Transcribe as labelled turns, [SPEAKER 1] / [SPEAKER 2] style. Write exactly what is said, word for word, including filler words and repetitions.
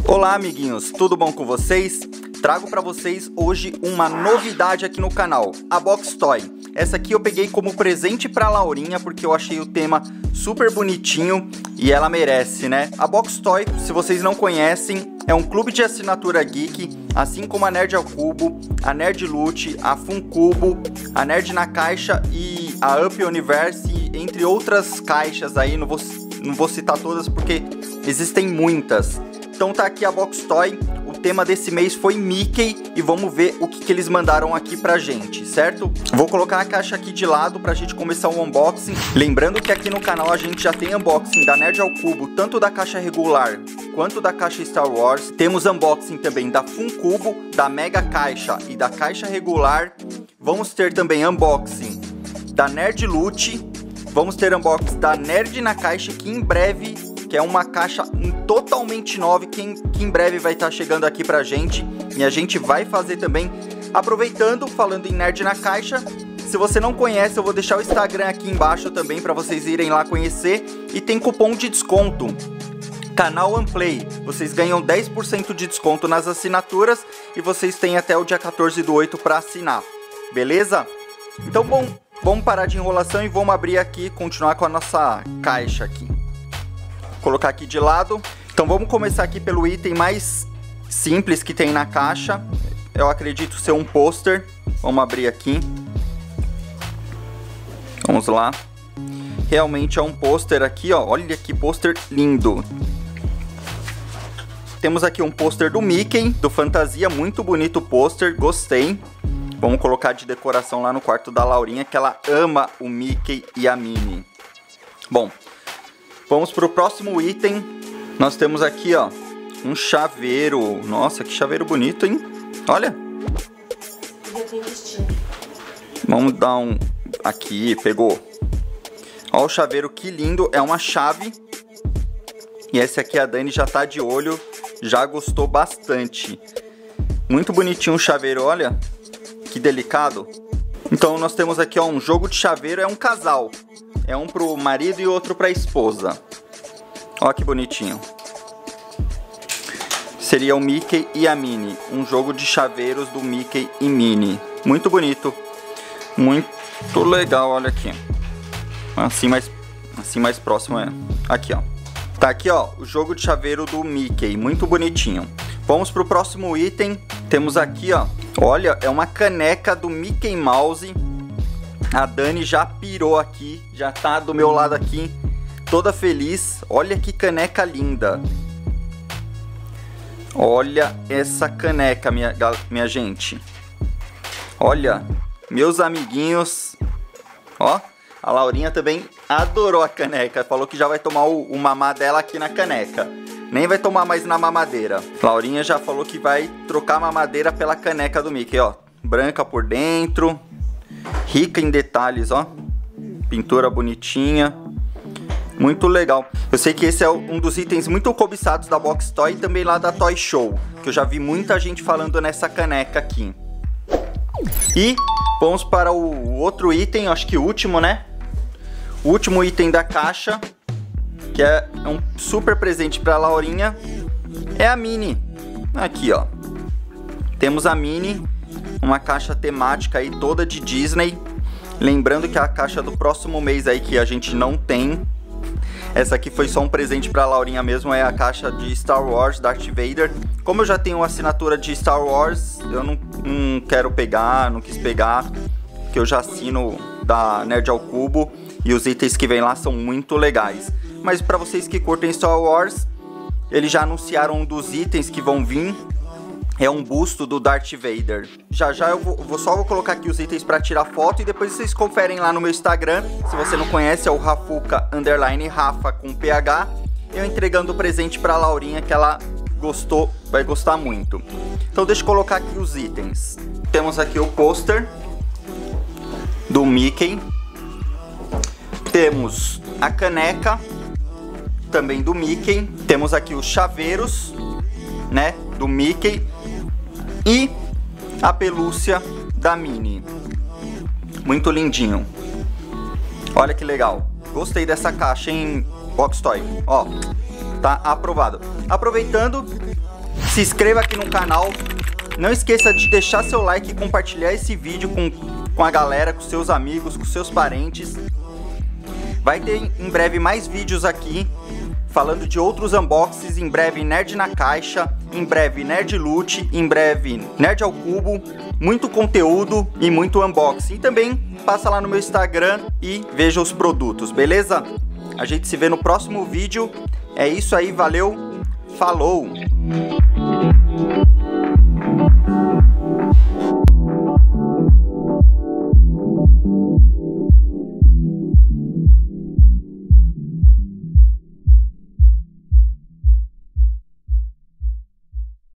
[SPEAKER 1] Olá amiguinhos, tudo bom com vocês? Trago para vocês hoje uma novidade aqui no canal, a Box Toy. Essa aqui eu peguei como presente para Laurinha porque eu achei o tema super bonitinho e ela merece, né? A Box Toy, se vocês não conhecem, é um clube de assinatura geek, assim como a Nerd ao Cubo, a Nerd Loot, a Funcubo, a Nerd na Caixa e a Up Universe, entre outras caixas aí, não vou, não vou citar todas porque existem muitas. Então tá aqui a Box Toy, o tema desse mês foi Mickey e vamos ver o que, que eles mandaram aqui pra gente, certo? Vou colocar a caixa aqui de lado pra gente começar o unboxing. Lembrando que aqui no canal a gente já tem unboxing da Nerd ao Cubo, tanto da caixa regular quanto da caixa Star Wars. Temos unboxing também da Funcubo, da Mega Caixa e da caixa regular. Vamos ter também unboxing da Nerd Loot. Vamos ter unboxing da Nerd na Caixa, que em breve, que é uma caixa totalmente nova, que em, que em breve vai estar chegando aqui pra gente. E a gente vai fazer também, aproveitando, falando em Nerd na Caixa. Se você não conhece, eu vou deixar o Instagram aqui embaixo também para vocês irem lá conhecer. E tem cupom de desconto, Canal Unplay. Vocês ganham dez por cento de desconto nas assinaturas e vocês têm até o dia quatorze do oito para assinar, beleza? Então, bom, vamos parar de enrolação e vamos abrir aqui e continuar com a nossa caixa aqui. Vou colocar aqui de lado. Então vamos começar aqui pelo item mais simples que tem na caixa. Eu acredito ser um pôster. Vamos abrir aqui. Vamos lá. Realmente é um pôster aqui, ó. Olha que pôster lindo. Temos aqui um pôster do Mickey, do Fantasia. Muito bonito o pôster, gostei. Vamos colocar de decoração lá no quarto da Laurinha, que ela ama o Mickey e a Minnie. Bom, vamos para o próximo item. Nós temos aqui, ó, um chaveiro. Nossa, que chaveiro bonito, hein? Olha. Vamos dar um... Aqui, pegou. Ó o chaveiro, que lindo. É uma chave. E esse aqui a Dani já tá de olho. Já gostou bastante. Muito bonitinho o chaveiro, olha. Que delicado. Então nós temos aqui, ó, um jogo de chaveiro. É um casal. É um pro marido e outro pra esposa. Ó que bonitinho. Seria o Mickey e a Minnie. Um jogo de chaveiros do Mickey e Minnie. Muito bonito. Muito legal, olha aqui. Assim mais, assim mais próximo é. Aqui, ó. Tá aqui, ó, o jogo de chaveiro do Mickey. Muito bonitinho. Vamos pro próximo item. Temos aqui, ó. Olha, é uma caneca do Mickey Mouse. A Dani já pirou aqui. Já tá do meu lado aqui. Toda feliz. Olha que caneca linda. Olha essa caneca, minha, minha gente. Olha, meus amiguinhos. Ó, a Laurinha também adorou a caneca. Falou que já vai tomar o, o mamá dela aqui na caneca. Nem vai tomar mais na mamadeira. Laurinha já falou que vai trocar a mamadeira pela caneca do Mickey, ó. Branca por dentro. Rica em detalhes, ó. Pintura bonitinha. Muito legal. Eu sei que esse é um dos itens muito cobiçados da Box Toy e também lá da Toy Show, que eu já vi muita gente falando nessa caneca aqui. E vamos para o outro item, acho que o último, né? O último item da caixa, que é um super presente para a Laurinha, é a Minnie. Aqui, ó. Temos a Minnie, uma caixa temática aí toda de Disney. Lembrando que a caixa do próximo mês aí que a gente não tem. Essa aqui foi só um presente pra Laurinha mesmo, é a caixa de Star Wars, Darth Vader. Como eu já tenho assinatura de Star Wars, eu não, não quero pegar, não quis pegar, que eu já assino da Nerd ao Cubo e os itens que vem lá são muito legais. Mas pra vocês que curtem Star Wars, eles já anunciaram um dos itens que vão vir. É um busto do Darth Vader. Já já eu vou, vou só vou colocar aqui os itens para tirar foto e depois vocês conferem lá no meu Instagram. Se você não conhece, é o Rafuca underline Rafa com P H. Eu entregando o presente para a Laurinha, que ela gostou, vai gostar muito. Então deixa eu colocar aqui os itens. Temos aqui o pôster do Mickey. Temos a caneca também do Mickey. Temos aqui os chaveiros, né, do Mickey. E a pelúcia da Minnie. Muito lindinho. Olha que legal. Gostei dessa caixa, hein, Box Toy. Ó, tá aprovado. Aproveitando, Se inscreva aqui no canal. Não esqueça de deixar seu like e compartilhar esse vídeo com, com a galera, com seus amigos, com seus parentes. Vai ter em breve mais vídeos aqui falando de outros unboxings. Em breve Nerd na Caixa, em breve Nerd Loot, em breve Nerd ao Cubo. Muito conteúdo e muito unboxing. E também passa lá no meu Instagram e veja os produtos, beleza? A gente se vê no próximo vídeo. É isso aí, valeu, falou!